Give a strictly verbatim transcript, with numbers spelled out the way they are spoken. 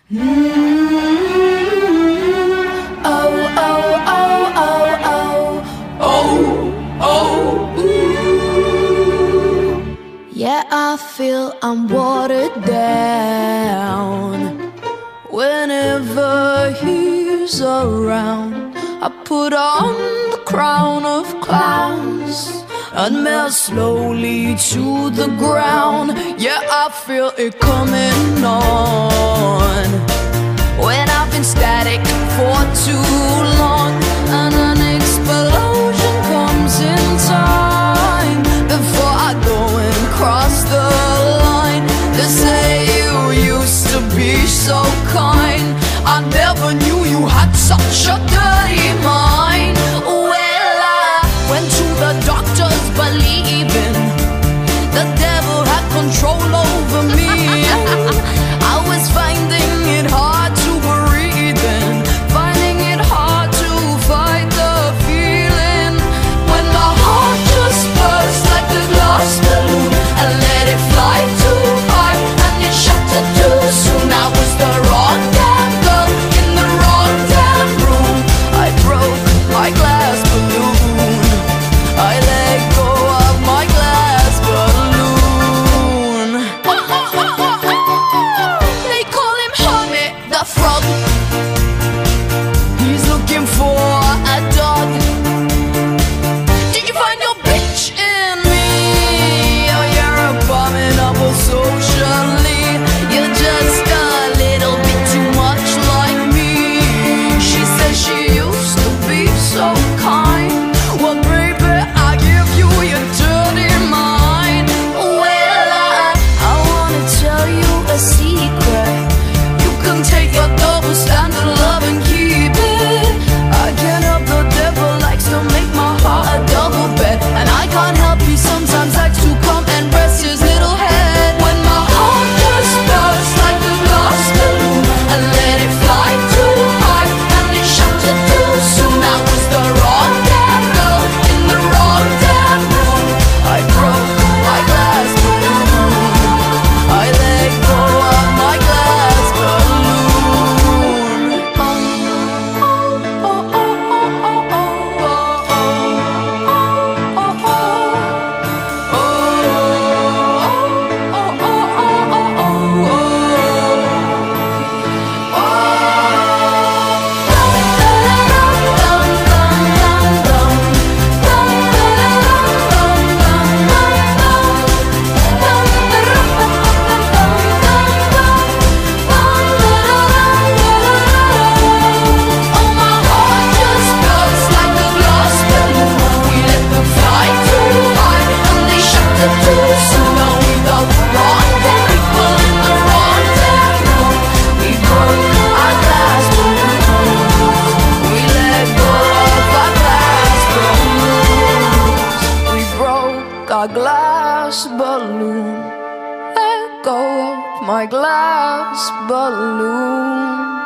Mm-hmm. Oh, oh, oh, oh, oh. Oh, oh, ooh. Yeah, I feel I'm watered down whenever he's around. I put on the crown of clowns and melt slowly to the ground. Yeah, I feel it coming on when I've been static for too long, and an explosion comes in time before I go and cross the line. They say you used to be so kind. I never knew you had such a dirty mind. Well, I went to the doctors believing the devil had control over me. I was finding it hard to breathe in, finding it hard to fight the feeling, when my heart just burst like a glass balloon and let it fly too high, and it shattered too soon. I was the wrong damn girl in the wrong damn room. I broke my glass balloon. I let go of my glass balloon. They call him Hermit the frog. He's looking for a dog. Did you find your bitch in me? Oh, you're abominable socially. You're just a little bit too much like me. She says she used to be so kind. Well, baby, I give you your dirty mind. Well, I, I wanna tell you a secret. You can take your double standard love and keep it. I can't help the devil likes to make my heart a double bed, and I can't help he sometimes likes to come and rest his little head. When my heart just bursts like a glass balloon and let it fly too high, and it shattered too soon. I was the wrong damn girl in the wrong damn room. I broke my glass balloon. I let go of my glass balloon. Oh, oh, oh, oh, oh, oh, oh, oh, oh, our glass balloon. Let go of my glass balloon.